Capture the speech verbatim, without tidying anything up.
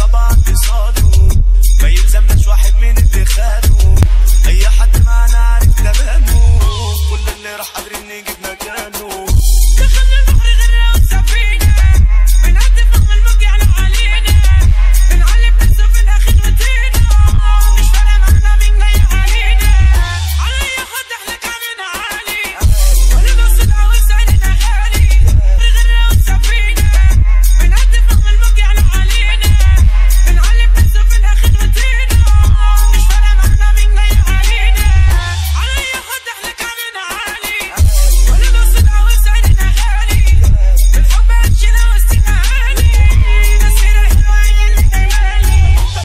بعض صادوا، ما يلزمناش واحد من اللي خد